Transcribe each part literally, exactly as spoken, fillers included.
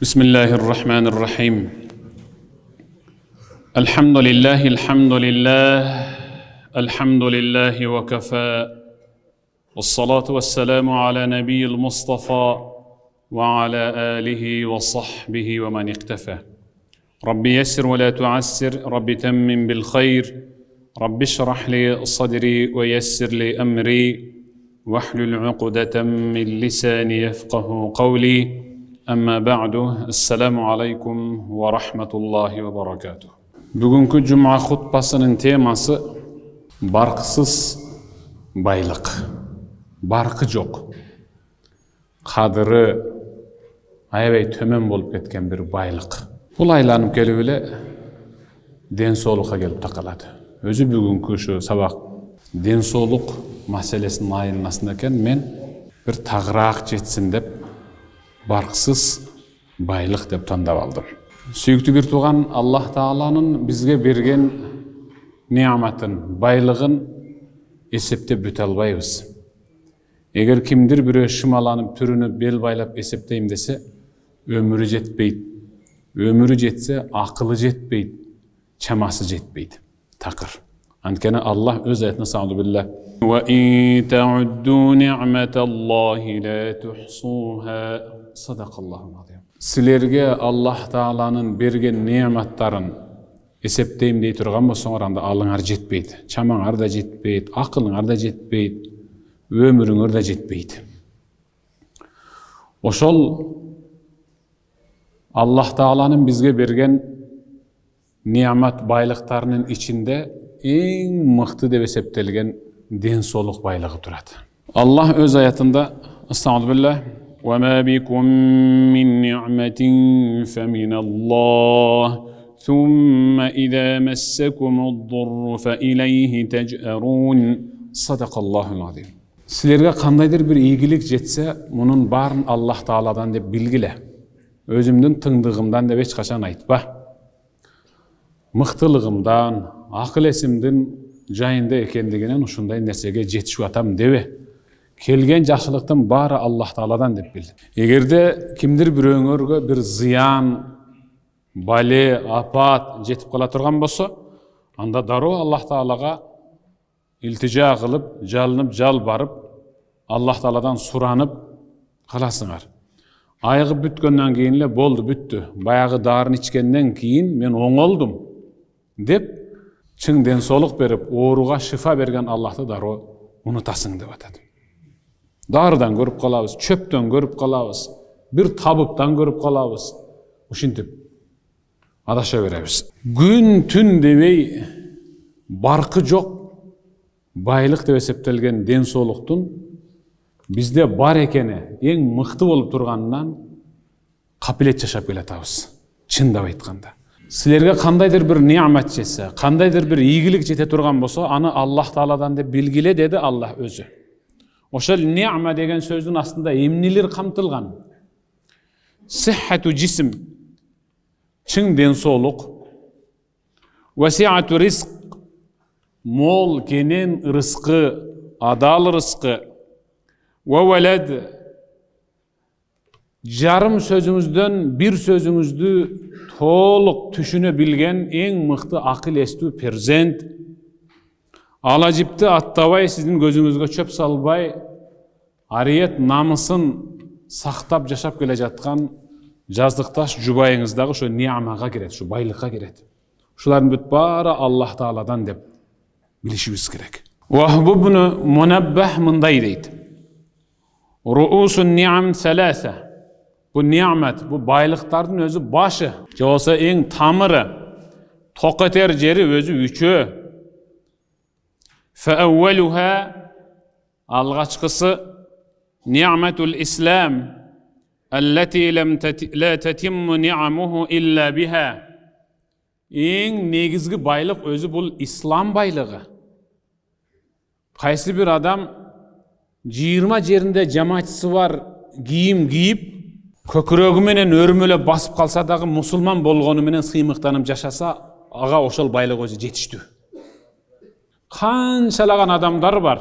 بسم الله الرحمن الرحيم الحمد لله الحمد لله الحمد لله وكفى والصلاة والسلام على نبي المصطفى وعلى آله وصحبه ومن اقتفى ربي يسر ولا تعسر ربي تمم بالخير ربي اشرح لي صدري ويسر لي أمري واحلل عقدة من لساني يفقه قولي أما بعد السلام عليكم ورحمة الله وبركاته. Бүгінгі жұма хутбасының темасы барқысыз байлық. Барқы жоқ. Қадыры аябай төмен болып кеткен бір байлық. Бұл айланып келуілі денсаулыққа келіп тақалады. Өзі бүгінгі шу сабақ денсаулық мәселесінің айырмасында екен, мен бір тағырақ жетсін деп барқысыз байлық деп таңдап алдым. Сүйікті бір туған Аллах Тағаланың бізге берген неаматын, байлығын есептеп бүте албайбыз. Егер кімдір бірі шымаланып, түрініп, бел байлап есептейм десе, өмірі жетпейді. Өмірі жетсе, ақылы жетпейді, чамасы жетпейді. Тақыр. Анткені Аллах өз аятында сауду билlah. وَإِن تَعُدُّوا نِعْمَةَ اللَّهِ لَا تُحْصُوهَا Sadaqallahu azim. Сілерге Аллах Тағаланың берген неаматтарын есептейм дей тұрған бұл соңыранда алыңар жетпейді. Чамаңар да жетпейді, ақылыңар да жетпейді, өміріңір да жетпейді. Ошол Аллах Тағаланың бізге берген неамат байлықтарының içinde ең мықты деп есептелген денсаулық байлығы тұрады. Аллах өз аятында Астағфируллах وَمَا بِكُم مِّن نِّعْمَةٍ فَمِنَ اللَّهِ ثُمَّ إِذَا مَسَّكُمُ الضُّرُّ فَإِلَيْهِ تَجْأَرُونَ Sadaqallahul azim. Сілерге қандайдыр бір игілік жетсе, мұның барын Аллах Тағаладан деп білгіле. Өзімдің тыңдығымдан деп ешқашан айтпа. Мықтылығымдан, ақыл есімдің жайында екендігінен ушундай нәрсеге жетішіп атам дебе. Келген жақсылықтың бары Аллах Тағаладан деп білді. Егерде кімдір бір өңірге бір зиян, бале, апат жетіп қала тұрған болса, анда дару Аллах Тағалаға илтижа қылып, жалынып, жал барып, Аллах Тағаладан сұранып қаласыңар. Айғы бүткеннен кейінле болды, бүтті. Баяғы дарын ішкеннен кейін мен оңолдым деп, чың денсаулық беріп, оруға шифа берген Аллахты дару ұнытасың деп атады. Дарыдан көріп қалабыз, чөптен көріп қалабыз, бір табыптан көріп қалабыз. Ушинтип адаша беребиз. Күн түн демей барқы жоқ байлық деп есептелген денсаулықтың бізде бар екені ең мықты болып тұрғанынан қапилет жашап келатабыз. Чындап айтқанда. Сілерге қандайдыр бір неамат жесе, қандайдыр бір игілік жете тұрған болса, аны Аллах Тағаладан деп белгіле деді Аллах өзі. Ошол неама деген сөздің астында емнелер қамтылған. Сиххату жисм, чың денсаулық, васиату ризq, мол кенен рызқы, адал рызқы, ва валад, жарым сөзіңізден бір сөзіңізді толық түшіне білген ең мықты ақыл есту перзент, алажипті аттабай сіздің көзіңізге чөп салбай, ариет намысын сақтап жашап келе жатқан жаздықташ жұбайыңыздағы шо неамаға кереді, шо байлыққа кереді. Шулардың бүт бары Аллах Тағаладан деп білішіміз керек. Вахбу бұны мұнаббах мындай дейді. Руусун неам сәләсә. Бұл неамат, бұл байлықтардың өзі башы. Жоғылса ең тамыры, тоқетер жері өзі үші. Фәәуәлуха алғашқысы Ни'матул Ислам аллати ла татимму ни'амуху илля биха. Ең негізгі байлық өзі бұл ислам байлығы. Қайсы бір адам жиырма жерінде жамаатчысы бар киім киіп, көкірегіменен өрмеле басып қалса дағы мұсылман болғанымен сыймықтанып жашаса, аға ошол байлық өзі жетішті. Қаншалаған адамдар бар,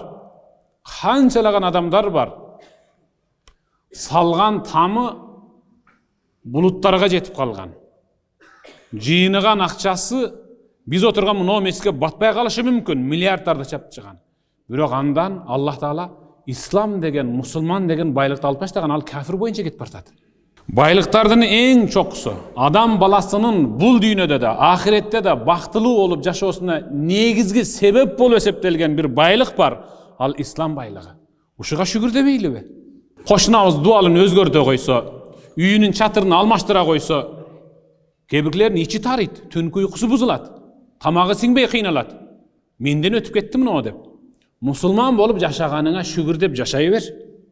қаншалаған адамдар бар. Салған тамы Buluttарға жетіп қалған. Жиыныған ақшасы biz отырған мынау мешітке батпай қалышы мүмкін, миллиардтарды чапып шыған. Бирок андан Аллах Таала ислам деген, мусулман деген байлықты алып таштаған, ал кафир бойынша кетіп бартады. Байлықтардың ең чоқысы адам баласының бұл дүйнөдө да, ахиретте да бактылуу болуп жашоосуна негизги себеп болуп эсептелген bir байлык бар, ал ислам байлыгы. Ушуга шүгүр дебейлиби? Кошунабыз дуалын өзгөртө койсо, үйүнүн чатырын алмаштыра койсо, кебирлердин ичи тарыйт, түнкү уйкусу бузулат, тамагы сиңбей кыйналат. Менден өтүп кетти мына деп. Мусулман болуп жашаганыңа шүгүр деп жашай бер.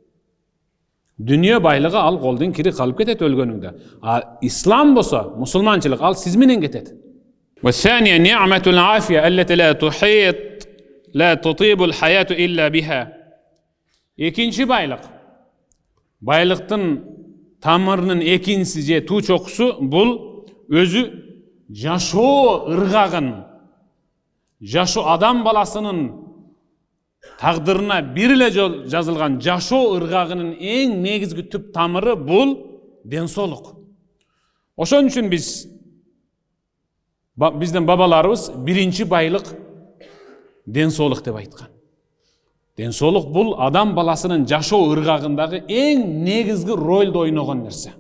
Dünya байлыгы ал колдун кири калып кетет өлгөнүңдө. А ислам болсо, мусулманчылык ал сиз менен кетет. Ва сания ни'матул афия аллати ла тухит ла тутибул хаяту илля биха. Экинчи байлык. Байлыктын тамырынын экинчиси же туу чокусу бул өзү жашоо ыргагын, жашоо адам баласынын тагдырына бир эле жол жазылган жашоо ыргагынын эң негизги түп тамыры бул денсоолук. Ошон үчүн биз биздин бабаларыбыз биринчи байлык денсоолук деп айткан. Денсоолук бул адам баласынын жашоо ыргагындагы эң негизги ролду ойногон нерсе.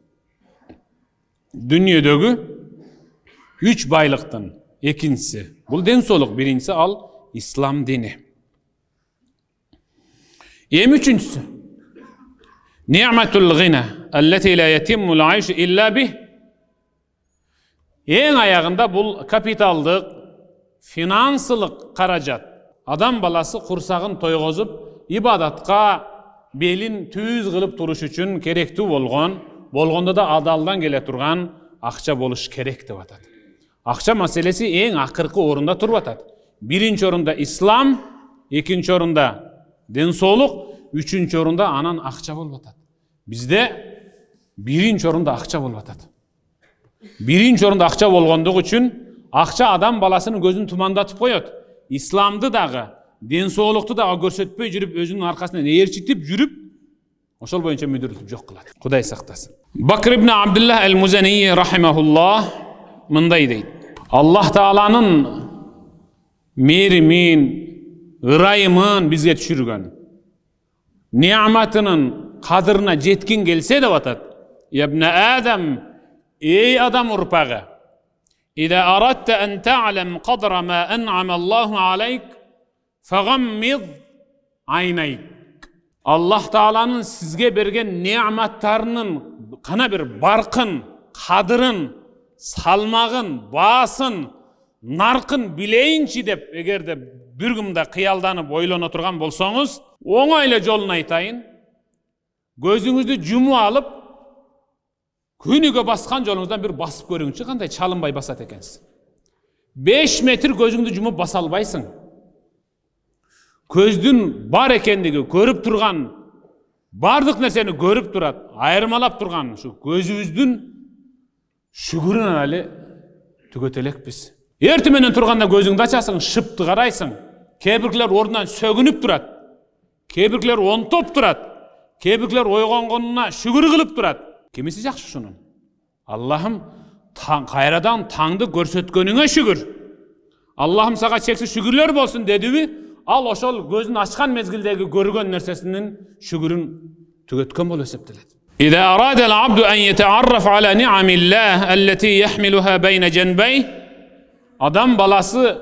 Дүйнөдөгү үч байлыктын экинчиси бул денсоолук, биринчиси ал ислам дини. Эми үчүнчүсү ни'матул гина аллати ла ятиммул айш илля бих. Эң аягында бул капиталдык, финансылык каражат. Адам баласы курсагын тойгозуп, ибадатка белин түз кылып туруш үчүн керектүү болгон, болгондо да адалдан келе турган акча болуш керек деп атат. Акча маселеси эң акыркы орунда туруп атат. Биринчи орунда ислам, экинчи орунда денсоолук, үчүнчү орунда анан акча болуп атат. Бизде биринчи орунда акча болуп атат. Биринчи орунда акча болгондугу үчүн акча адам баласынын көзүн тумандатып коет. Исламды дагы, денсоолукту дагы көрсөтпөй жүрүп, өзүнүн аркасынан ээрчитип жүрүп, ошол боюнча мүдүрүтүп жок кылат. Кудай сактасын. Бакр ибн Абдуллах ал-Музани рахимахуллах мындай дейт. Аллах Тааланын меримин, ырайымын бизге түшүргөн, неаматынын кадырына жеткин келсе деп атат. Ябна Адам, ey adam urpağı, İza aradta en ta'lam qadra ma an'ama Allahu aleyk, fagammid aynayk. Allah Taala'nın sizge bergen ni'matlarının kana bir barkın, kadırın, salmağın, basın, narkın bileyinçi dep egerde bir gümde kıyaldanıp oylana turgan bolsoňuz, oňaýla jolun aytayın. Gözüňüzdi jumu alıp küniге басқан жолуңуздан bir басып көрүңүзчү, кандай чалынбай басат экенсиз. beş метр көзүңдү жумуп баса албайсың. Көздүн бар экендиги көрүп турган, бардык нерсени көрүп турат, айырмалап турган ушу көзүбүздүн шүгүрүн эле түгөт элекпиз. Эртең менен турганда көзүңдү ачасың, шыпты карайсың. Кээ-бирлер ордунан сөгүнүп турат. Кээ-бирлер онтоп турат. Кээ-бирлер ойгонгонуна шүгүр кылып турат. Kimisi жақсы şunun? Allah'ım kayradan tаңды көрсөткөнүңө şükür. Allah'ım sağa çeksiz şükürler bolsun dedi mi? Al oşol gözün açkan mezgildegi görgön nersesinin şükürün tügötkön bol eseptilet. İza arada'l abdu en yeta'arraf ala ni'amillah allati yahmiluha bayna janbay. Adam balası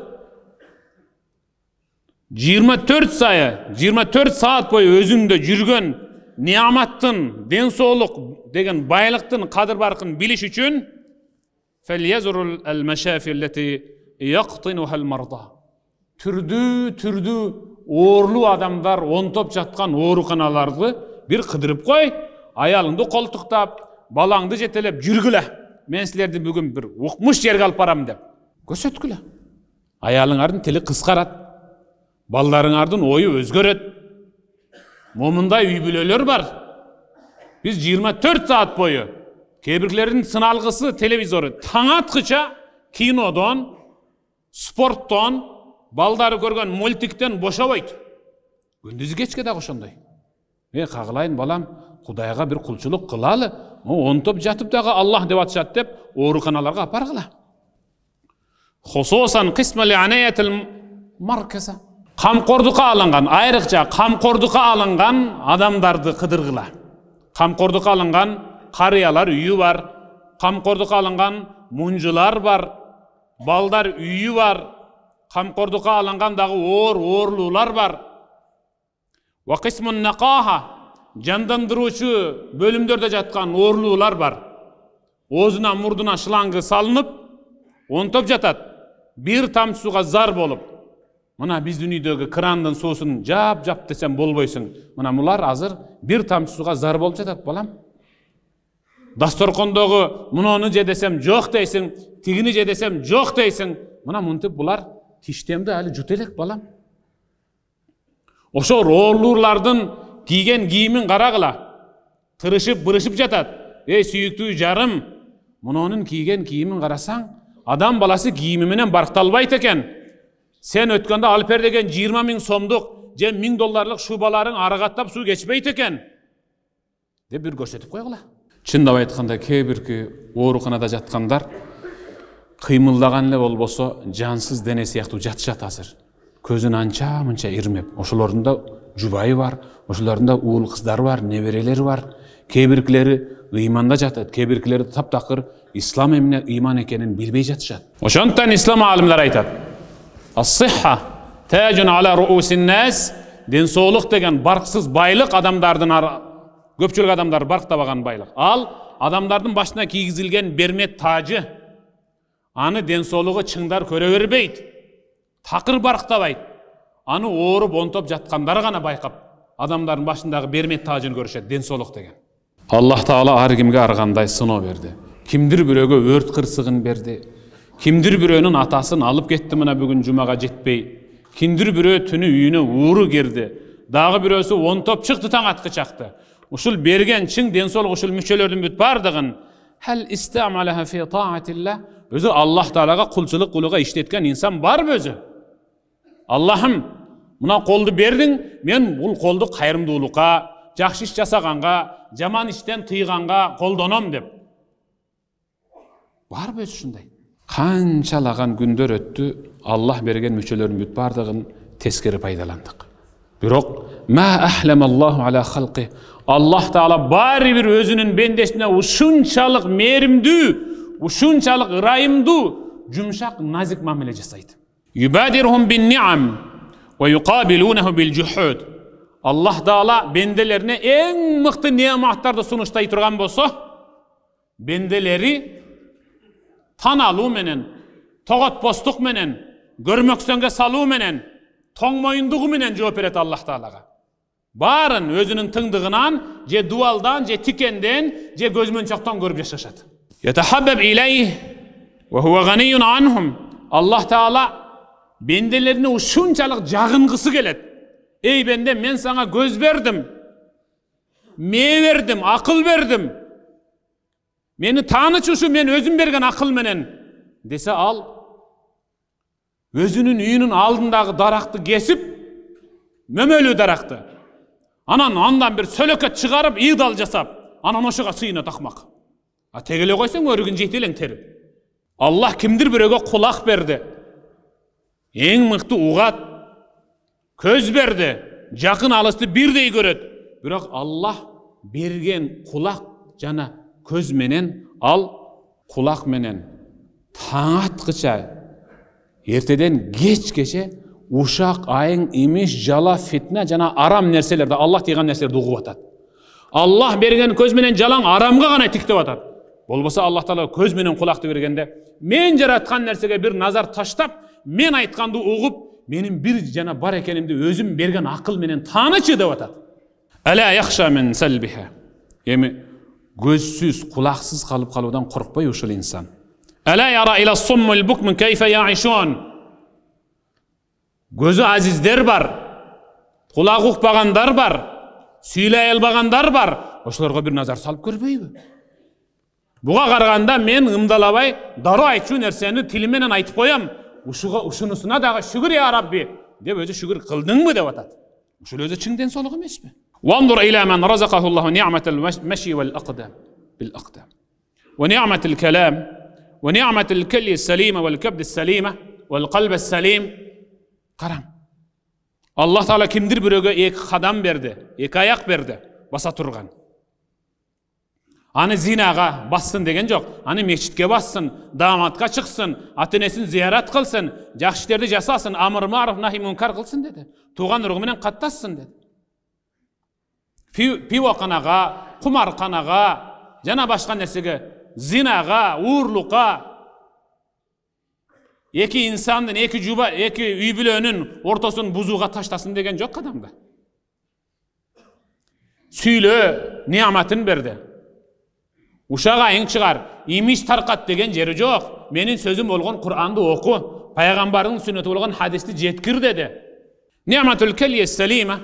yirmi dört sayı, yirmi dört saat boyu özünde жүрgөн ni'amattın, densooluk degen baylıktın kadır barkın biliş üçün felyazurul el-meşafi allati yaqtinuhal marda. Türdü türdü oorlu adamlar ontop жатқан oorukanalardı bir kıdırıp koy, ayalыңды koltuktap, balаңды жетелеп жүрgüle. Men sizlerdi bugün bir ukmuş yerge alıp baram dep. Kösötküle. Ayalыңардын tili kıskarat. Ballarыңардын oyu özgöret. Момундай үй бүлөлөр бар. Biz yirmi dört saat boyu kebirlerin sınalgısı televizoru taң atkıça kinodon, sportton, baldары көргөн multikten boşabayt. Gündüzü geçke de ошондой. E kagılayın balam, Kudayga bir kulçuluk kılalı. онтоп жатып дагы Аллах деп атышат деп ооруканаларга апаргыла. Хусусан кисмали анаятил марказа. Камкордукка алынган, айрыкча камкордукка алынган адамдарды кыдыргыла. Камкордукка алынган карыялар үйү бар, камкордукка алынган мунжулар бар, балдар үйү бар, камкордукка алынган дагы оор оорлуулар бар. Ва кисмун накаха, жандандыруучу бөлүмдөрдө жаткан оорлуулар бар. Оозуна мурдуна шлангы салынып, онтоп жатат. Бир тамчы суга зар болуп. Мына биздин үйдөгү крандын суусун жап жап десем болбойсуң. Мына мулар азыр бир тамчы суга зар болуп жатат, балам. Дасторкондогу муну же десем жок дейсиң, тигини же десем жок дейсиң. Мына мынтип булар тиштемди али жут элек, балам. Ошо оорлуулардын кийген кийимин карагыла. Тырышып, бырышып жатат. Эй, сүйүктүү жарым, мунунун кийген кийимин карасаң, адам баласы кийими менен баркталбайт экен. Сен өткөндө алып бер деген жыйырма миң сомдук же миң долларлык шубаларың арагаттап суу кечпейт экен. Деп бир көрсөтүп койгула. Чындап айтканда, кээ бирки ооруканада жаткандар кыймылдаган эле болбосо жансыз дене сыяктуу жатышат азыр. Көзүн анча мынча ирмеп. Ошолордун да жубайы бар, ошолордун да уул кыздары бар, неберелери бар. Кээ биркилери ыйманда жатат, кээ биркилери таптакыр ислам эмне ыйман экенин билбей жатышат. Ошондуктан ислам алымдар айтат: Ас-сихха тажун ала руусин нас. Денсаулык деген барксыз байлык, адамдардын көпчүлүк адамдар барктабаган байлык. Ал адамдардын башына кийгизилген бермет тажы. Аны денсаулыгы чыңдар көрө бербейт. Такыр барктабайт. Аны ооруп онтоп жаткандар гана байкап, адамдардын башындагы бермет тажын көрүшөт, денсаулык деген. Аллах Таала ар кимге аргандай сыноо берди. Кимдир бирөөгө өрт кырсыгын берди. Кимдир бирөөнүн атасын алып кетти, мына бүгүн жумага жетпей. Кимдир бирөө түнү үйүнө ууру кирди. Дагы бирөөсү онтоп чыкты, таң аткы чакты. Ушул берген чың денсаулык ушул мүчөлөрдүн бүт бардыгын хал истамалаха фи таатилла, өзү Аллах Таалага кулчулук кылууга иштеткен инсан барбы өзү? Аллахым, мына колду бердиң, мен бул колду кайрымдуулукка, жакшы иш жасаганга, жаман иштен тыйганга колдоном деп. Барбы өзү ушундай? Канчалаган күндөр өттү, Аллах берген мүчөлөрдүн бүт бардыгын тескери пайдаландык. Бирок ма ахламаллаху ала халқи. Аллах Таала баары бир өзүнүн бендесине ушунчалык меримдүү, ушунчалык ырайымдуу, жумшак, назик мамиле жасайт. Юбадирхум бин ни'ам ва юқабилунаху бил жухуд. Аллах Таала бенделерине эң мыкты неаматтарды сунуштай турган болсо, бенделери таналуу менен, тоготпостук менен, көрмөксөнгө салуу менен, тоң моюндугу менен жооп берет Аллах Таалага. Барын өзүнүн тыңдыгынан, же дуалдан, же тикенден, же көзмөнчөктөн көрүп жашашат. Ятахаббаб илейх ва хува ганиюн анхум. Аллах Таала бенделерине ушунчалык жагынгысы келет. Эй бенде, мен сага көз бердим, мээ бердим, акыл бердим. Мени тааныч ушу мен өзүм берген акыл менен десе, ал өзүнүн үйүнүн алдындагы даракты кесип, мөмөлүү даракты, анан андан бир сөлөкөт чыгарып, ыйдал жасап, анан ошого сыйына такмак. А тегеле койсоң өрүгүн жейт элең терип. Аллах кимдир бирөөгө кулак берди, эң мыкты угат, көз берди, жакын алысты бирдей көрөт. Бирок Аллах берген кулак жана көз менен, ал кулак менен таң аткыча, эртеден кечкече ушак, айың, имиш, жала, фитне жана арам нерселерди, Аллах деген нерселерди угуп атат. Аллах берген көз менен жалаң арамга гана тиктеп атат. Болбосо Аллах Таала көз менен кулакты бергенде, мен жараткан нерсеге бир назар таштап, мен айтканды угуп, менин бир жана бар экенимди өзүм берген акыл менен таанычы деп атат. Ала яхша мин салбиха. Эми көзсүз, кулаксыз калып калуудан коркпой ушул инсан. Ала яра ила суммул букмун кайфа яишун. Көзү азиздер бар, кулак укпагандар бар, сүйлөй албагандар бар. Ошолорго бир назар салып көрбөйбү? Буга караганда мен ымдалабай дароо айтчу нерсени тили менен айтып коям. Ушуга ушунусуна дагы шүгүр я Рабби деп өзү шүгүр кылдыңбы деп атат. Ушул өзү чың денсаулык эмеспи? Ванзур иля ман разакаху Аллаху ни'матал маши вал aqdam. بالأقدام ونعمة الكلام ونعمة الكلية السليمة والكبد السليمة والقلب السليم. Qaram. Allah Taala kimdir biröge iki qadam berdi, iki ayak berdi, basa turgan. Ani zinaga bassın degen jok. Ani meçitke bassın, damatga çıksın, atenesini ziyaret kılsın, jakşı işlerdi jasasın, amr ma'ruf nahi munkar kılsın dedi. Tuğan urug menen qattassın dedi. Piwaqanaga, qumarqanaga, jana başka nersege, zinaga, uğurluqa, iki insandan, iki juba, iki üybülönün ortaсын buzuğa taştasın degen jok adamda. Süyle nimetin berdi. Uşağa eň çıgar, imiş tarqat degen jeri jok. Menin sözüm bolgon Kur'andy oku, Peygambarın sünneti bolgon hadisni jetkir dedi. Ni'matul keliye selime.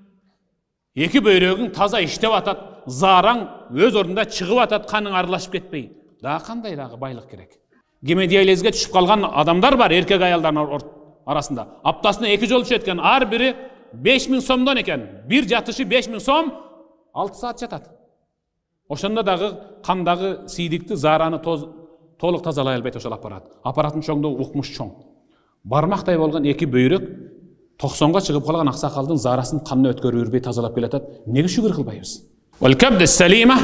Eki böyrögün taza iştep atat, zaran öz orunda çıgıp atat, kanın arılaşıp ketpey. Daha kanday dağı baylık gerek. Gemediyelezge düşüp kalgan adamlar var erkek ayalların arasında. Aptasına iki jol düşetken, ar biri beş min somdan eken. Bir jatışı beş min som, altı saat jatat. Oşanda dağı kandağı siyidikti, zarany toz toluk tazalay albayt oşal aparat. Aparatın çoğunda ukmuş çoğ. Barmaqday bolgan eki böyrök toqsonga çıkıp kalgan aksakaldın zarasını kanını ötkörüp yürübey tazalap kelatat. Nege şükür kılbayız? Vel kabde selime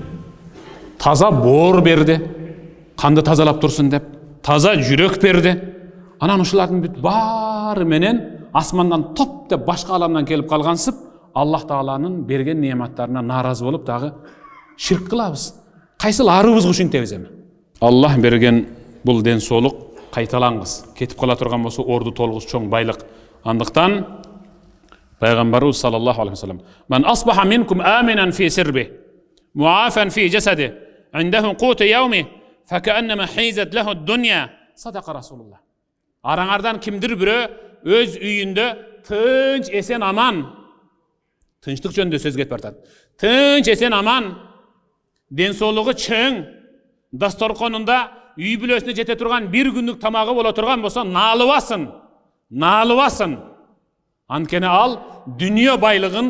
taza bor berdi. Kandı tazalap dursun dep. Taza jürök berdi. Anan uşulardın büt bar menen asmandan top dep başka alamdan kelip kalgansıp Allah Taala'nın bergen nimetlerine narazı bolup dağı şirk kılabız. Kaysıl arыбыз kuşun tebizemi. Allah bergen bul den soluk kaytalanğız. Ketip kala turgan bolsa ordu tolğuz çoğ baylık. Andıktan Peygamberimiz sallallahu aleyhi ve sellem "Men asbaha minkum aminan fi sirbi, muafan fi jasadi, indehu qutu yawmi, fekaennema hizat lehu dunya." Sadaka Rasulullah. Araňardan kimdir biri öz üýünde tınç esen aman, tınçlyk jönünde söz getip bartat. Tınç esen aman, densoluğu çöň, dastorkonunda üý bilösüne jete turgan bir günlük tamağı bola turgan bolsa nalybasın. Nalybasın. Ankene al, dünya baylığın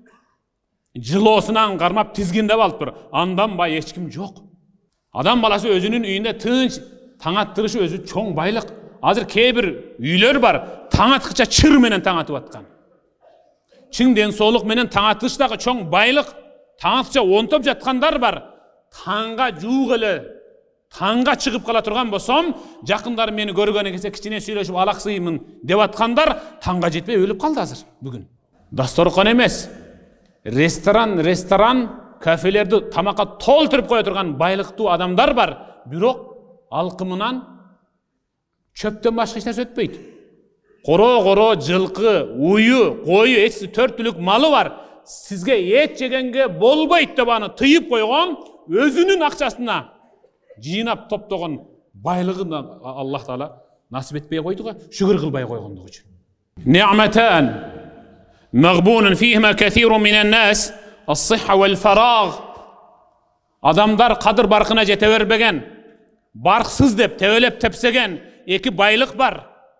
jylosunan garmap tizginde balıp dur. Andan bay hiç kim yok. Adam balası özünün üyünde tınç, taң attırışı özü çoğ baylık. Hazır kebir üyler var, taң atqıça çır menen taң atıp atkan. Çiң densoluk menen taң atışdağı çoğ baylık, taң atqıça ontop jatkandar var. Taңga juğ ele, taңga çıkıp kala turgan bolsam, jakınlar meni görgöne kelse kiçine süýleşip alaksyymyn dep atkandar, taңga jetpey ölüp kaldı hazır bugün. Dastorkon emes, restoran, restoran, kafelerdi tamaka tolturup koya turgan baylıktуу adamlar var. Bирок alkımınan çöpten başka hiç narsa ötpeydi. Koro koro, jılkı, uyu, koyu, etsi төрт түлүк malı var. Sizge et jegenge bolbayt dep аны tıyıp koygon, özünün akçasına жыйнап топтогон байлыгын Allah Taala nasip etpey koyduga, şükür kılbay koygondugu üçin. Ni'matan maghbunun fihima kathirun minen nas, as-sihha wal farag. Adamlar kadır barkına jete berbegen, barksız dep tebelep tepsegen iki baylık var.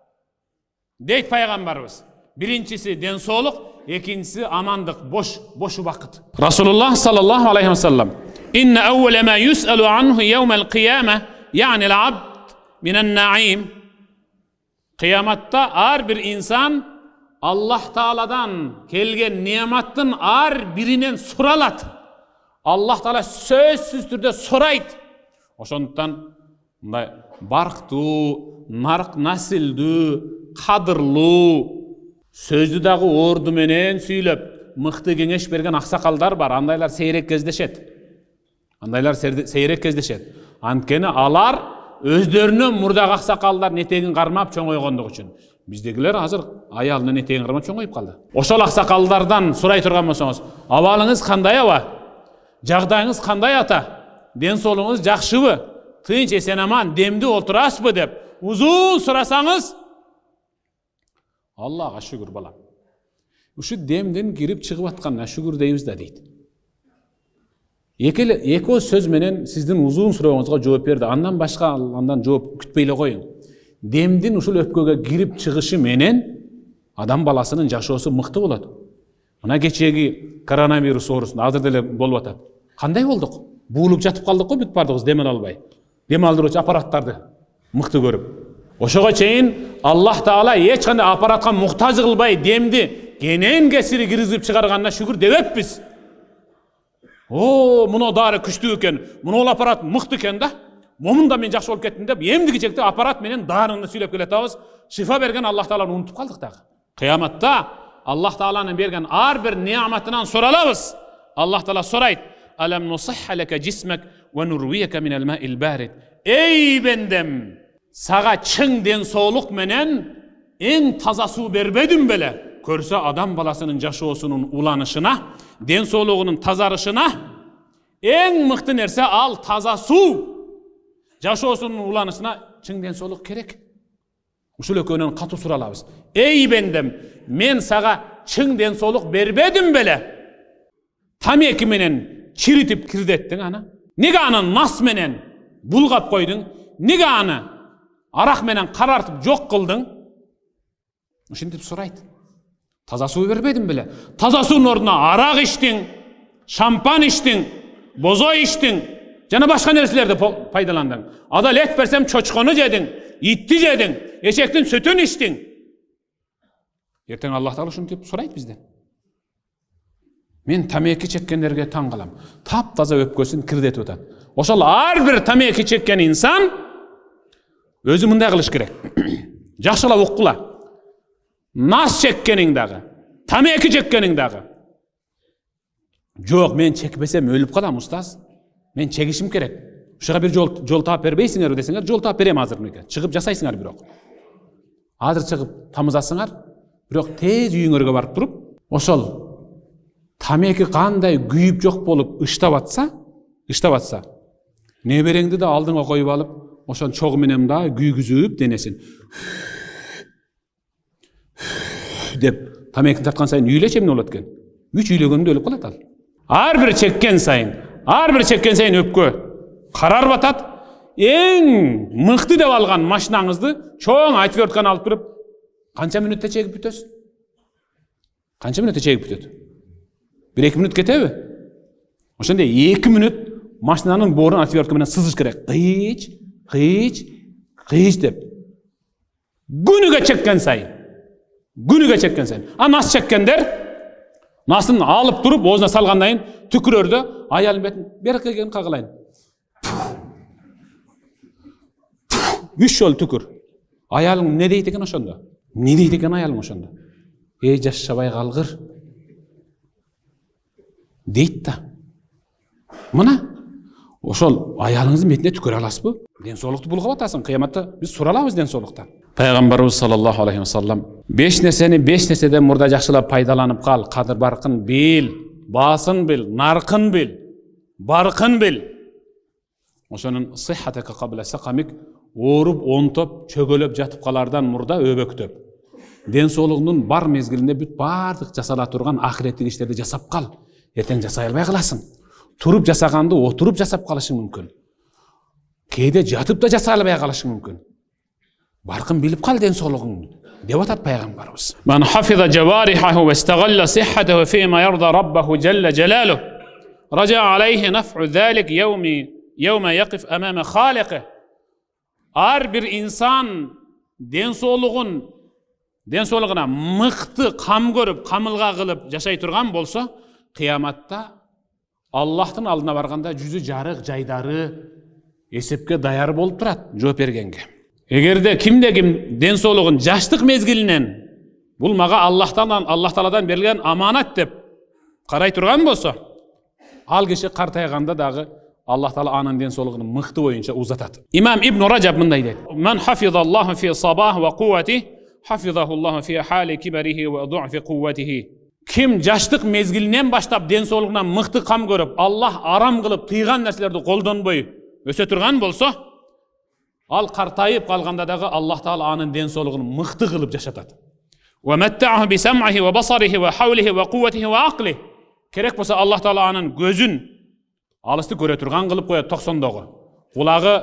Deyt Peygamberimiz. Birincisi densoluk, ikincisi amandık, boş, boş vakit. Resulullah sallallahu aleyhi ve sellem İnne evvele ma yus'alu anhu yevmel kıyame, yani l'abd minen na'im. Kıyamatta ar bir insan Allah Taala'dan kelgen nimetin ar birinen suralat. Allah Taala sözsüz türde sorayt. Oşondan bunday barktуу, nark nasildүү, kadırlуу, sözdü dağı ordu menen süйлöp, mıhты keňeş bergen aksakaldar var. Andaylar seyrek kezdeşet. Andaylar seyrek kezdeşet. Ankeni alar özdörüne murdak aksakallar netegin karmap çoňoýgondygy üçin. Bizdegiler hazır ayalına netegin karmap çoňoýup kaldı. Oşol aksakallardan suray turgan bolsaňyz, awalyňyz kanday awa? Jagdaýyňyz kanday ata? Densoluğunuz jakşyby? Tınç esen aman, demdi olturasbı dep uzun sorasaňyz, Allah'a şükür balam. Uşu demden girip çıkıp atkanına şükür deyimiz de deydi. Eki o söz menen sizdin uzun soragyňyzga жооп berdi. Andan başka andan жооп kütpeyle koyun. Demdin uşul öpköge girip çıkışı menen adam balasının jaşoosу mıhты bolot. Mına keçegi koronavirus soorusunda hazır dele bolup atat. Kanday bolduk? Буылып жатып калдык го бүт бардыгыбыз дем ала албай. Дем алдыруучу аппараттарды мыкты көрүп. Ошого чейин Аллах Таала эч кандай аппаратка муктаж кылбай демди кенен кесири киргизип чыгарганына шүгүр дебеппиз. О, муну дары күчтүү экен, муну аппарат мыкты экен да. Момунда мен жакшы болуп кеттим деп, эмдиги чекте аппарат менен дарыны сүйлөп келатабыз. Шифа берген Аллах Тааланы унутуп калдык дагы. Кыяматта Аллах Тааланын берген ар бир неаматынан суралабыз. Аллах Таала сурайт: "Алам нусахха лака жисмак ва нурвияка минал маил барид." Ey бендем, сага чың ден соолук менен эң таза суу бербедим беле? Көрсө адам баласынын жашоосунун уланышына, ден соолугунун тазарышына эң мыкты нерсе ал таза суу. Жашоосунун уланышына чың ден соолук керек. Ушул экөөнөн катуу суралабыз. Ey бендем, мен сага чың ден соолук бербедим беле? Тамеки менен чиритип кирдеттиң аны? Неге аны нас менен булгап койдуң? Неге аны арак менен карартып жок кылдың? Ушинтип сурайт. Таза суу бербедим беле? Таза суунун ордуна арак ичтиң, шампан ичтиң, бозо ичтиң, жана башка нерселерди пайдаландың. Адал эт берсем чочкону жедиң, итти жедиң, эчектин сүтүн ичтиң. Эртең Аллах Таала ушинтип сурайт бизден. Мен тамеки чеккендерге таң калам. Тап-таза өпкөсүн кирдетип атат. Ошол ар бир тамеки чеккен инсан өзү мындай кылыш керек. Жакшылап уккула. Нас чеккениң дагы, тамеки чеккениң дагы. Жок, мен чекпесем өлүп калам, устаз. Мен чегишим керек. Ушуга бир жол жол таап бербейсиңер десеңер, жол таап берем азыр мекен. Чыгып жасайсыңар бирок. Азыр чыгып тамызасыңар, бирок тез үйүңөргө барып туруп, ошол тамеки кандай күйүп жок болуп ыштап атса, ыштап атса, небереңди да алдыңга коюп алып, ошон чогу менен да күйгүзүп денесин деп тамекини тарткан сайын үйлөч эмне болот экен? Үч үйлөгөндө өлүп калат ал. Ар бир чеккен сайын, ар бир чеккен сайын өпкө карар батат. Эң мыкты деп алган машинаңызды чоң отвертканы алып туруп, канча мүнөттө чегип бүтөсүз? Канча мүнөттө чегип бүтөт? Bir iki minut ketebi? Oşanda iki minut maşinanın borun atvertka menен sızış керек. Kıyıç, kıyıç, kıyıç dep. Günüge çekken sayın. Günüge çekken sayın. A nas çekkender, nasın alıp durup, ozuna salgandayın, tükürördü, ayalın beten, beri kelgen kağılayın. Üç yol tükür. Ayalın ne deyteken oşanda? Ne deyteken ayalın oşanda? Ey jaşşabay kalgır. Deyt da. Mına, ошол аялыңыздын бетине түкөрө аласызбы? Ден соолукту булгап атасың. Кыяматта биз суралабыз ден соолуктан. Пайгамбарыбыз саллаллаху алейхи ва саллам беш нерсени беш нерседен мурда жакшылап пайдаланып кал. Кадыр баркын бил, баасын бил, наркын бил, баркын бил. Ошонун сиххатака кабла сакамик, ооруп, онтоп, чөгөлөп жатып калардан мурда өбөктөп. Ден соолугунун бар мезгилинде бүт бардык жасала турган ахиреттик иштерди жасап кал. Эртең жасай албай каласың. Туруп жасаганды отуруп жасап калышың мүмкүн. Кээде жатып да жасай албай калышың мүмкүн. Баркын билип кал ден соолугуңду деп атат пайгамбарыбыз. Man hafiza jawarihahu ve istagalla sihhatahu fima yarda rabbahu jalla jalaluhu. Raja alayhi naf'u zalik yawmi yawma yaqif amama khaliqih. Ar bir insan den soolugun den sooluguna mыкты кам көрүп, камылга кылып жашай турган болсо, кыяматта Allah'tın aldına barganda жүзү жарык жайдары эсепке даяр болуп турат жооп бергенге. Эгерде кимде ким ден соолугун жаштык мезгилинен бул мага Аллахтан Аллах Тааладан берилген аманат деп карай турган болсо, ал киши картайганда дагы Аллах Таала анын ден соолугун мыкты боюнча узатат. Имам Ибн Раджаб мындай дейт: "Man hafizallahu fi sabah ve kuvveti, hafizahullahu fi hali kibarihi ve du'fi kuvvetihi." Kim жаштык мезгилинен баштап ден соолугунан мыкты кам көрүп, Аллах арам кылып тыйган нерселерди колдонбой өсө турган болсо, ал картайып калганда дагы Аллах Таала анын ден соолугун мыкты кылып жашатат. Wa matta'ahu bi sam'ihi wa basarihi wa hawlihi wa quwwatihi wa aqlihi. Керек болсо Аллах Таала анын көзүн алысты көрө турган кылып коет токсондогу. Кулагы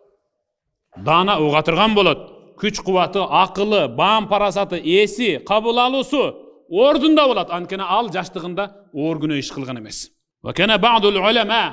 дана уга турган болот. Күч кубаты, акылы, баам парасаты, эси, кабыл алуусу ордунда болот. Анткени ал жаштыгында оор күнөө иш кылган эмес. Wa kana ba'dul ulama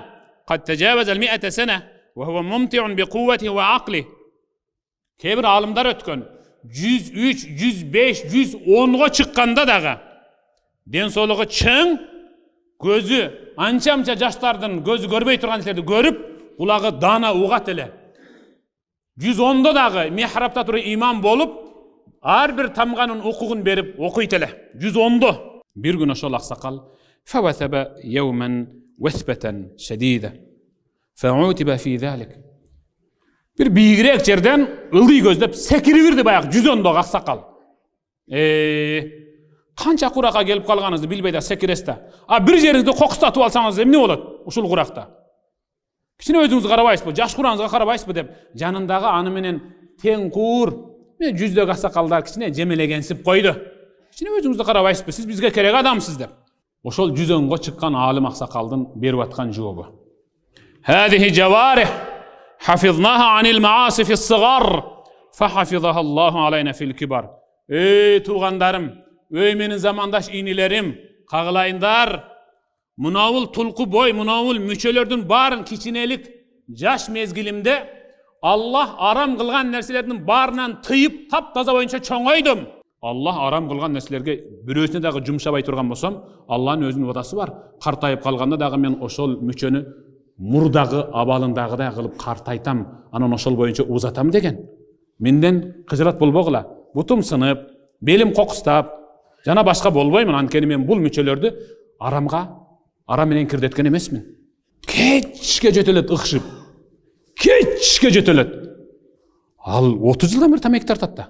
قد تجاوز المئة سنة وهو ممتع بقوته وعقله. Kebir alımlar ötkön yüz üç, yüz beş, yüz on'a çıkkanda daga den soluğu çıng, gözü ança-ança jaştardın gözü görbey turgan işlerdi görüp, kulağı dana ugat ele. yüz on'da daga mihrapta turu imam bolup, ar bir tamganın okuğun berip okuyt ele. yüz on'da. Bir gün oşol aksakal فوثب يوما وثبة شديدة فعوتب في ذلك. Bir biğirek yerden ıldığı gözlep sekirivirdi bayak yüz on'da aksakal. Eee kança kuraka gelip kalganızdı bilbeyde sekireste. A bir yerinizde kokstatып alsanız ne olur uşul kurakta? Kiçine özünüzü karabayız bu, jaş kuranızga karabayız bu dep janındağı anı menen teң kur, men yüzdög aksakaldar kiçine jemelegensip koydu. Kiçine özünüzü karabayız bu, siz bizge kerek adamsız dep. Oşol yüz on'a çıkkan alim aksakaldın berip atkan jobu. Hadihi jawarih hafiznaha anil maasi fi's-sigar fahafizaha Allahu aleyna fil kibar. Ey tuğandarım, ey menin zamandaş inilerim, kağılayındar. Munavul tulku boy, munavul müçölördün barın kiçinelik jaş mezgilimde Allah aram kılgan nerselerinin barından tıyıp tap taza boyunca çoğaydım. Allah aram kılgan nerselerge bürösüne dağı jumşabay turgan bolsam, Allah'ın özünün vadası var. Kartayıp kalganda dağı men oşol müçönü murdağı, abalındağı da kılıp kartaytam, anan oşol boyunca uzatam degen. Menden kıcırat bolboğla, butum sınıp, belim kokustap, jana başka bolboymun, ankeni men bul müçölördü aramga, aram menen kirdetken emesmin. Keçke jötölet ıkşıp, keçke jötölet. Al otuz yıldan beri tamek tartatta.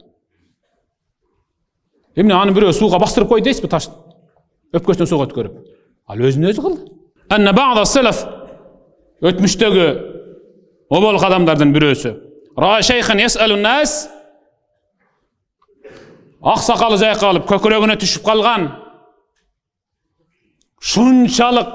Emine anı bir suğa bastırıp koy deysiz mi taş? Öpkösten suğa ötkörüp. Al özünü özü kıldı. Enne ba'da selef ötmüşteki o bol adamlardan birisi. Ra'a şeyhan yes'alun nas. Aksakalı zayık kalıp köküregine düşüp kalgan. Şunçalık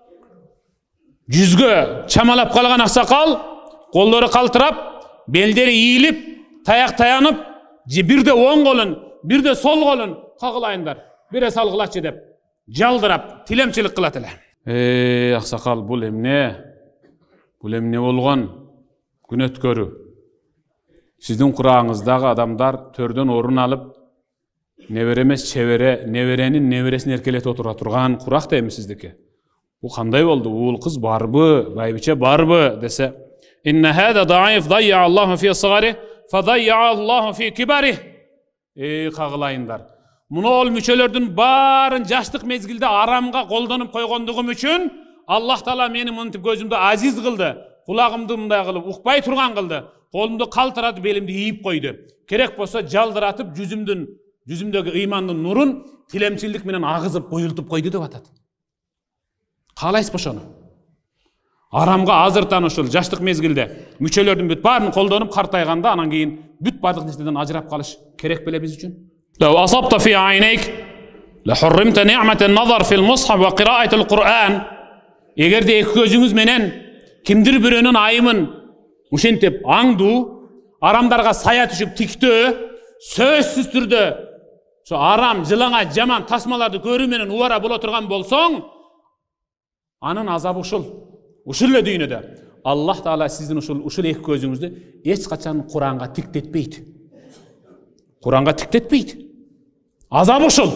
yüzgö çamalap kalgan aksakal, kolları kaltırap, belderi iyilip, tayak tayanıp, bir de on kolun, bir de sol kolun kakılayınlar. Bire salgılatçı dep, jaldırap, tilemçilik kılatılar. Ey aksakal bul emne, bul emne olgan, gün ötkörü. Sizin kurağınızdağı adamlar törden orun alıp, neveremez çevere, neverenin neveresini erkelet otura turgan kurak da emisizdeki. Bu kanday oldu, uğul kız barbı, baybiçe barbı dese. İnne hâda da'if dayya Allahu fi sığari, fa dayya Allahu fi kibari. Ey kağılayınlar. Bunu ol müçölördün barın jaşlık mezgilde aramga koldanıp koygonduğum üçün Allah Taala meni mıntip gözümde aziz kıldı. Kulağımda mınday kılıp ukpay turgan kıldı. Kolumda kaltıratıp belimde yiyip koydu. Kerek bolsa jaldıratıp yüzümdün, yüzümdeki imanın nurun tilemçillik menen ağızıp koyultup koydu dep atat. Kalaysız boşonu. Aramga azırtan oşul jaşlık mezgilde müçölördün büt barını koldanıp kartayganda anan keyin büt bardık nesneden ajırap kalış kerek bele biz üçün. Law asabta fi aynayk la hurrimta ni'meten nazar fil mushaf ve qira'atil Kur'an. Egerde iki gözüңүз menen kimdir birönün ayımın muşentip aňdu, aramdarga saya düşüp tiktö, sözsüz türdö şu aram, jılanga, jaman tasmalardı görü menen ubara bola turgan bolsoň, anın azabı uşul. Uşul le düýnede. Allah Taala sizin uşul uşul iki gözüňüzdi hiç kaçan Kur'an'a tiktetpeydi. Kur'an'a tiktetpeydi. Azabı uşul.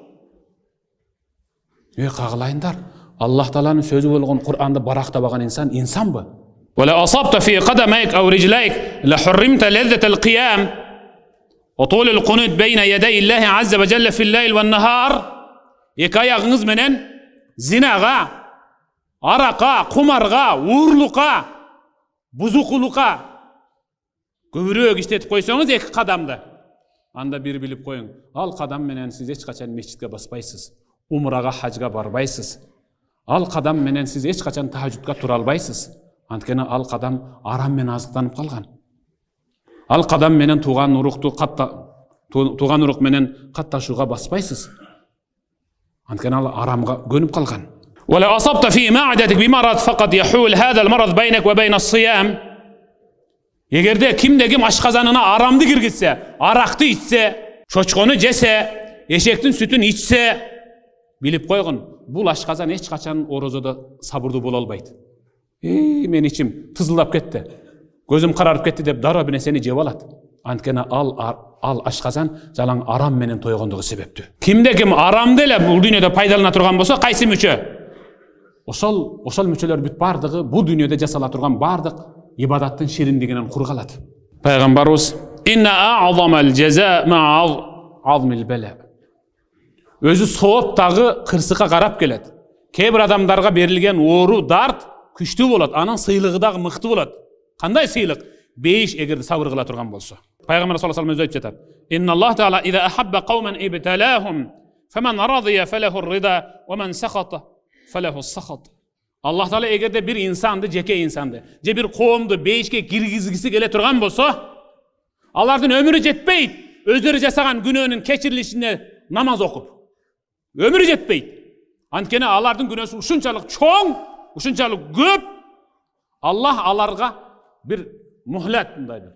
Ey kağılayınlar. Allah Taala'nın sözü bolgan Kur'an'da baraktabagan insan insan bu. Ve la asabta fi qadamayk aw rijlayk la hurrimta lezzetel qiyam ve tulul qunut beyne yeday Allah azze ve celle fil leyl ve nahar. Iki ayağınız menen zinaga, araka, kumarga, uğurluka, buzukuluka köbürög işletip koysanız iki kadamda. Anda bir bilip koyun. Al kadam menen siz hiç kaçan mescitke baspaysız. Umraga, hacga barbaysız. Al kadam menen siz hiç kaçan tahajjudga turalbaysız. Antkeni al kadam aram men azıktanıp kalgan. Al kadam menen tuğan uruktu katta tuğan uruk menen kattaşuga baspaysız. Antkeni al aramga gönüp kalgan. Ve la asabta fi ma'datik bi marad faqat yahul hada al marad beynek ve beyne as-siyam. Egerde kimde kim aşkazanına aramdı girgitse, araktı içse, çoçkonu jese, eşektin sütün içse, bilip koygun, bu aşkazan hiç kaçan orozada sabırdı bola albaydı. Ey, men içim tızıldap ketdi. Gözüm kararıp ketdi dep daroo bir neseni jеп alat. Antkeni al al aşkazan jalan aram menen toygondugu себептүү. Kimde kim aramda эле бул дүйнөдө пайдалана турган болсо, кайсы мүчө? Ошол ошол мүчөлөр бүт бардыгы бул дүйнөдө жасала турган бардык ибадаттын шириндигинен кур калат. Пайгамбарыбыз инна а'замал жаза ма азмил бала. Өзү сооп дагы кырсыкка карап келет. Кээ бир адамдарга берилген оору, дарт күчтүү болот, анын сыйлыгы дагы мыкты болот. Кандай сыйлык? Бейиш эгерде сабыр кыла турган болсо. Пайгамбар саллаллаху алейхи ва саллям өзү айтып жатат. Инналлаху таала иза ахабба каумен ибталахум фаман радия фалаху рида ва ман сахата фалаху сахат. Аллах таала эгерде бир инсанды, жеке инсанды, же бир коомду бейишке киргизгиси келе турган болсо, алардын өмүрү жетпейт. Өздөрү жасаган күнөөнүн кечирилишине намаз окуп. Өмүрү жетпейт. Анткени алардын күнөөсү ушунчалык чоң, ушунчалык көп. Аллах аларга bir muhlet mındaydı.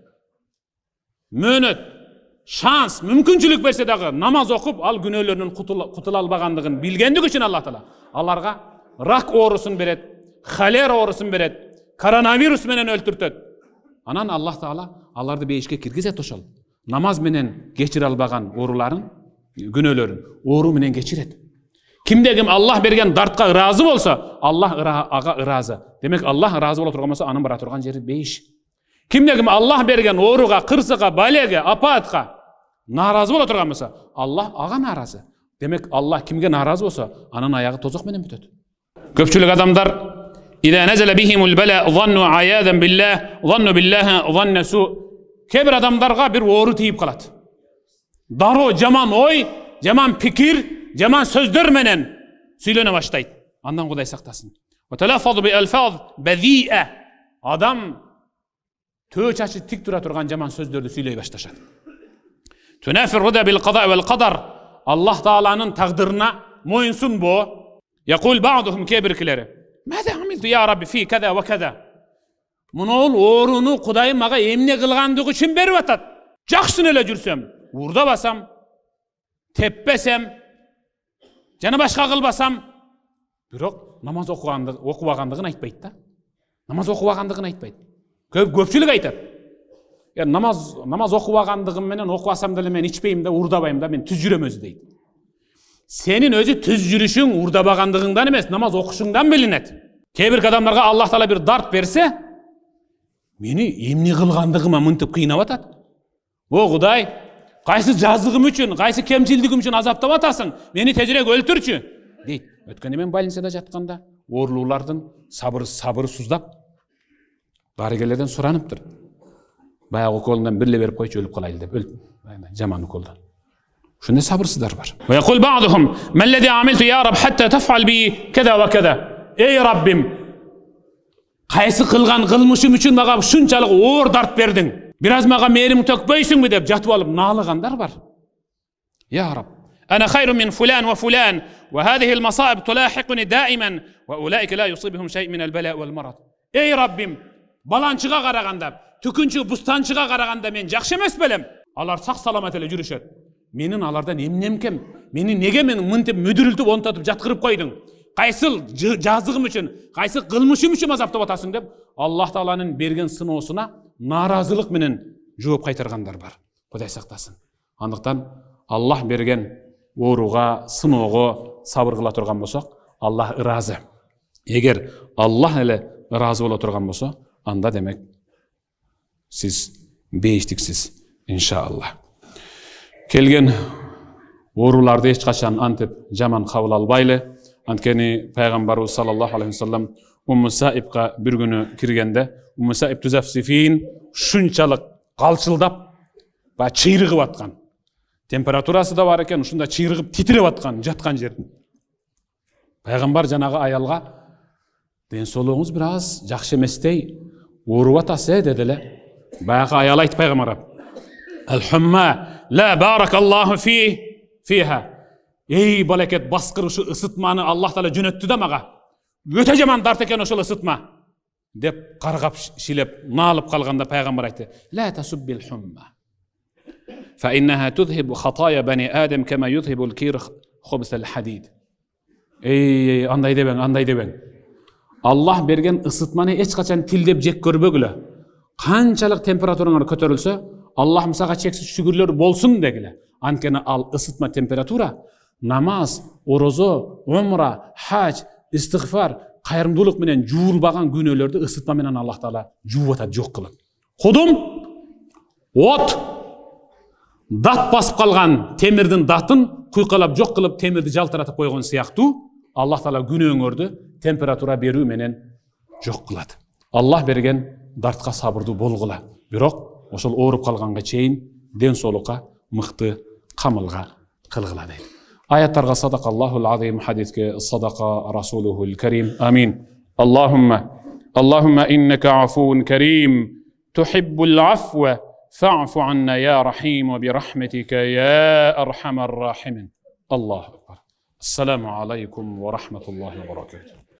Mönöt, şans, mümkünçülük berse dağı namaz okup al günöөлөрүнүн кутула албагандыгын билгендик үчүн Аллах Таала аларга рак оорусун берет, холера оорусун берет, коронавирус менен өлтүртөт. Анан Аллах Таала аларды бейишке киргизет ошол. Намаз менен кечире албаган ооруларын, күнөөлөрүн оору менен кечирет. Kimde kim Allah bergen dartqa ırazı bolsa, Allah aga ırazı. Demek Allah razı bola turgan bolsa, anın bara turgan jeri beyiş. Kimde kim Allah bergen oruga, kırsıga, balege, apatqa narazı bola turgan bolsa, Allah aga narazı. Demek Allah kimge narazı bolsa, anın ayağı tozok menen bütöt. Köpçülük adamlar İza nezele bihimul bela zannu ayadan billah, zannu billahi zanne su. Kebir adamlarga bir oru tiyip kalat. Daro, jaman oy, jaman pikir, Jaman sözdör menen süylöne başlayt. Andan Kuday saktasın. Ve telaffazu bi elfaz bezi'e. Adam tö çaşı tik dura turgan jaman sözdördü süyley başlaşat. Tünafir ruda bil qada vel qadar. Allah Taala'nın takdirine moyunsun bu. Yaqul ba'duhum kebirkileri. Mada amiltu ya Rabbi fi kaza ve kaza. Munol orunu Kuday maga emne kılgandığı için berip atat. Jaksın ele jursem, urda basam, teppesem, Jana başka kılbasam, bирок namaz okubagandыгын айтпайт да. Namaz okubagandыгын айтпайт. Көп көпчүлүк айтат. Ya namaz namaz okubagandыгым менен окубасам деле мен ичпейм да, урдабайм да, мен түз жүрөм өзү дейт. Senin өзү түз жүрүшүң урдабагандыгыңдан эмес, намаз окушуңдан билинет. Кээ бир адамдарга Аллах Таала бир дарт берсе, мени эмне кылгандыгыма мынтип кыйнап атат. О Кудай, Qaysı жазыгым үчүн, кайсы кемчилдигим үчүн азаптап атасың? Мени тезирээк өлтүрчү, дейт. Өткөндө мен больницада жатканда оорулуулардын сабыр сабыры суздап, дарыгерлерден сураныптыр. Баягы уколунан бирле берип койчу, өлүп калайлы деп, өлүп. Жаман уколдан. Ушундай сабырсыздар бар. Ва якул ба'духум: "Меллези амилту я Рабб хатта таф'ал би када ва када." Ey Rabbim, кайсы кылган кылмышым үчүн мага ушунчалык оор дарт бердиң? Biraz mağa merim tökböysüngmü dep jatıp alıp nağlıganlar var. Ya Rab, ana hayrun min fulan ve fulan ve hadihi'l masaib tulahiquni daiman ve ulaika la yusibuhum şey minel bela vel marad. Ey Rabbim, balançıga qaraganda, tükünçü bustançıga qaraganda men jakşı emes belem. Alar saq salamat ele жүрүшөt. Menin alardan emnemkem, meni nege men mıntip müdürültüp ontatıp jatkırıp koydun? Kaysıl жазыгым үчүn, kaysı kılmışım үчүn azaptap atasың деп, Allah Taala'nın bergen sınoosuna narazılık menen жооп кайтаргандар бар. Кудай сактасын. Андыктан Аллах берген ооруга, сыноого сабыр кыла турган болсок, Аллах ыраазы. Эгер Аллах эле ыраазы боло турган болсо, анда демек сиз бейиштиксиз, иншааллах. Келген ооруларды эч качан антип жаман кабыл албайлы. Анткени Пайгамбарыбыз саллаллаху алейхи ва саллям Умму Саибга бир күнү киргенде, Умму Саиб тузафсифин шунчалык калчылдап, ба чыйрыгып аткан. Температурасы да бар экен, ушунда чыйрыгып титиреп аткан, жаткан жердин. Пайгамбар жанагы аялга "Ден соолугуңуз бир аз жакшы эместей, ооруп атасыз" деди эле. Баягы аял айтып Пайгамбарга: "Ал-humma la barakallahu fi fiha." Ey baleket baskır şu ısıtmanı Allah Teala jönöttü da maga. Öte jaman dart eken ошол ısıtma. Dep kargap şilep, nalıp kalganda Peygamber aytdı. La tasubbil humma. Fa innaha tuzhibu khataya bani Adam kema yuzhibul kir khubsal hadid. Ey anday deben, anday deben. Allah bergen ısıtmаны eç kaçan tildep jek körбөгүлө. Kançalık temperaturalar kötörülse, Allah mısaga çeksiz şükürler bolsun degile. Ankene al ısıtma temperatura, namaz, orozo, umra, hac, istiğfar, kayrımdılık menen juulbagan günölörde ısıtma menen Allah Taala juup atat jok kılıp. Hudum, ot, dat basıp kalgan temirдин dатын kuykalap jok kılıp temirdi jaltıratıp koygon siyaqtуу Allah Taala günöңөрдü temperatura berүү menen jok kılat. Allah bergen dartqa sabırdı bolgula. Birok oşol oorup kalganга чейин den solukka mıktı kamılga kılgıla deydi. Ayatlarga sadaqallahul azim, hadisке sadaqa rasuluhul kerim. Amin. Allahumma Allahumma inneka afuvun kerim tuhibbul afwa fa'fu anna ya rahim ve bi rahmetika ya erhamer rahimin. Allahu ekber. Esselamu aleyküm ve rahmetullahi ve berekatuhu.